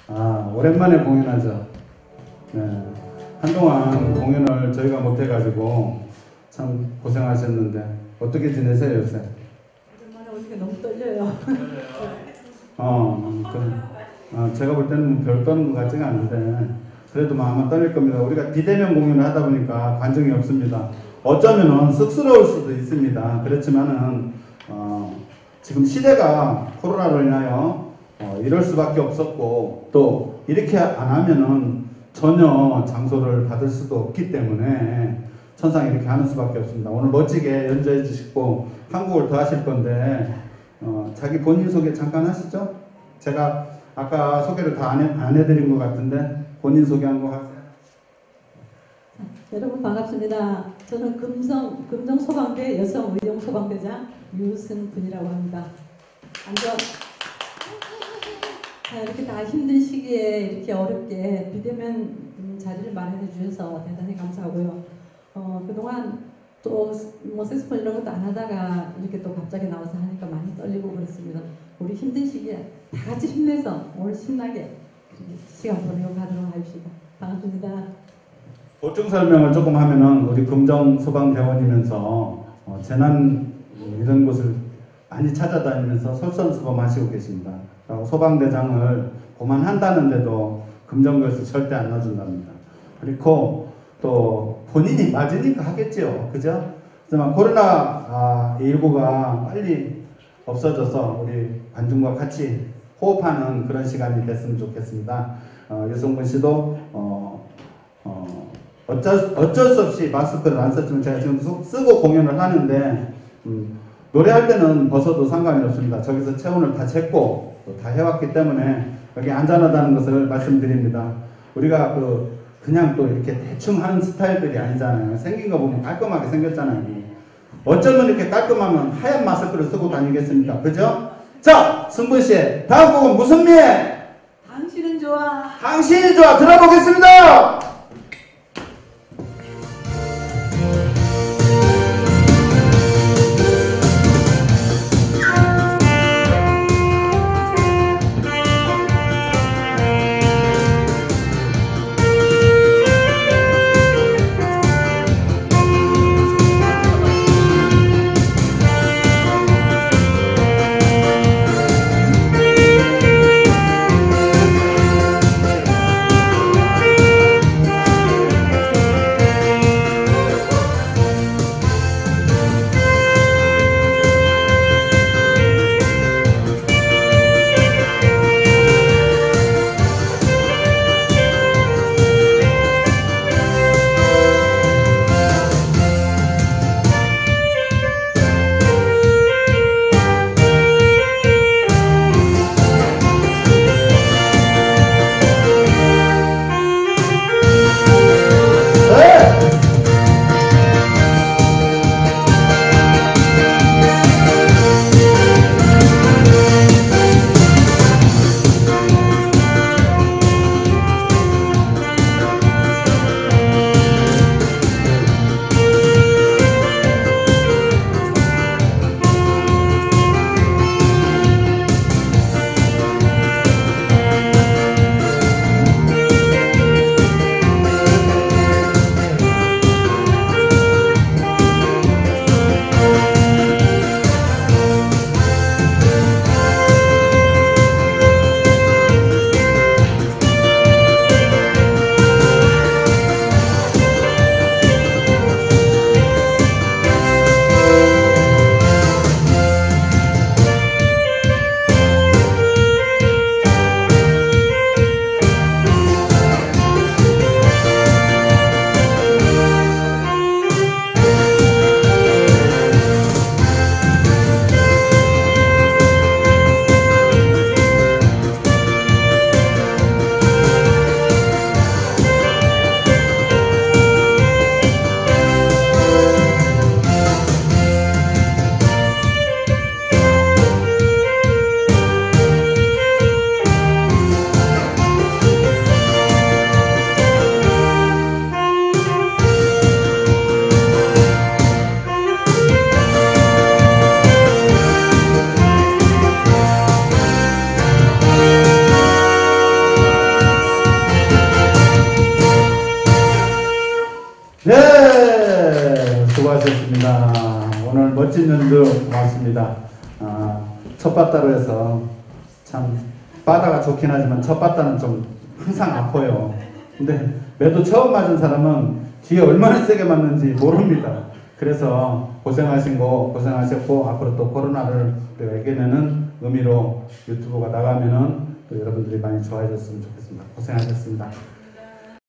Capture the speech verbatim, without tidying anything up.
아, 오랜만에 공연하죠. 네. 한동안 공연을 저희가 못해가지고 참 고생하셨는데 어떻게 지내세요 요새? 오랜만에 오니까 너무 떨려요. 어, 그, 어, 제가 볼 때는 별 떠는 것 같지가 않은데 그래도 뭐 아마 떨릴 겁니다. 우리가 비대면 공연을 하다 보니까 관중이 없습니다. 어쩌면은 쑥스러울 수도 있습니다. 그렇지만은 어, 지금 시대가 코로나로 인하여 어, 이럴 수밖에 없었고 또 이렇게 안 하면은 전혀 장소를 받을 수도 없기 때문에 천상 이렇게 하는 수밖에 없습니다. 오늘 멋지게 연주해 주시고 한 곡을 더 하실 건데 어, 자기 본인 소개 잠깐 하시죠? 제가 아까 소개를 다 안, 해, 안 해드린 것 같은데 본인 소개 한번 하세요. 여러분 반갑습니다. 저는 금성 금정 소방대 여성 의용 소방대장 유승분이라고 합니다. 앉아. 자, 이렇게 다 힘든 시기에 이렇게 어렵게 비대면 자리를 마련해 주셔서 대단히 감사하고요. 어, 그동안 또 뭐 색소폰 이런 것도 안 하다가 이렇게 또 갑자기 나와서 하니까 많이 떨리고 그렇습니다. 우리 힘든 시기에 다 같이 힘내서 오늘 신나게 시간 보내고 가도록 합시다. 반갑습니다. 보충 설명을 조금 하면은 우리 금정 소방대원이면서 어, 재난 이런 곳을 많이 찾아다니면서 솔선수범하시고 계십니다. 그리고 소방대장을 고만한다는데도 금정구에서 절대 안 놔준답니다. 그리고 또 본인이 맞으니까 하겠죠. 그죠? 하지만 코로나 십구가 빨리 없어져서 우리 관중과 같이 호흡하는 그런 시간이 됐으면 좋겠습니다. 어, 유승분 씨도 어, 어, 어쩔, 어쩔 수 없이 마스크를 안 썼지만 제가 지금 쓰고 공연을 하는데 음, 노래할 때는 벗어도 상관이 없습니다. 저기서 체온을 다 쟀고 다 해왔기 때문에 여기 안전하다는 것을 말씀드립니다. 우리가 그 그냥 또 이렇게 대충 하는 스타일들이 아니잖아요. 생긴 거 보면 깔끔하게 생겼잖아요. 어쩌면 이렇게 깔끔하면 하얀 마스크를 쓰고 다니겠습니까? 그죠? 자, 승분씨 다음 곡은 무슨 미에? 당신은 좋아. 당신이 좋아 들어보겠습니다. 수고하셨습니다. 오늘 멋진 연주 고맙습니다. 아, 첫 바다로 해서 참 바다가 좋긴 하지만 첫 바다는 좀 항상 아파요. 근데 매도 처음 맞은 사람은 뒤에 얼마나 세게 맞는지 모릅니다. 그래서 고생하신 거 고생하셨고 앞으로 또 코로나를 우리가 이겨내는 의미로 유튜브가 나가면은 또 여러분들이 많이 좋아해 줬으면 좋겠습니다. 고생하셨습니다.